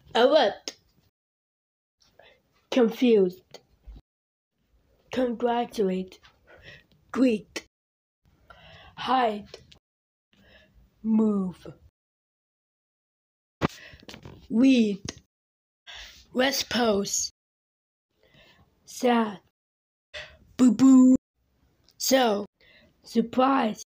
Alert. Confused. Congratulate. Greet. Hide. Move. Weed. Respose. Sad. Boo boo. So. Surprise.